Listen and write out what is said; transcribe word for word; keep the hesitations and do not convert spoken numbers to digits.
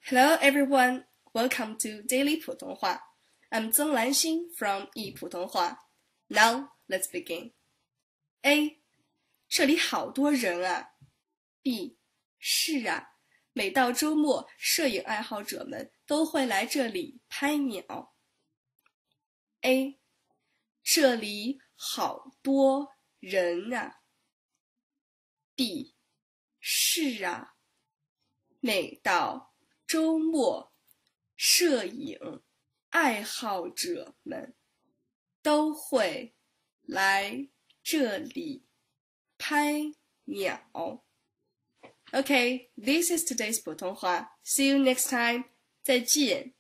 Hello everyone, welcome to Daily 普通话. I'm 曾兰欣 from 易普通话. Now let's begin. A. 这里好多人啊。B. 是啊，每到周末，摄影爱好者们都会来这里拍鸟。A. 这里好多人啊。B. 是啊，每到周末，摄影爱好者们都会来这里拍鸟。Okay, this is today's 普通话. See you next time. 再见。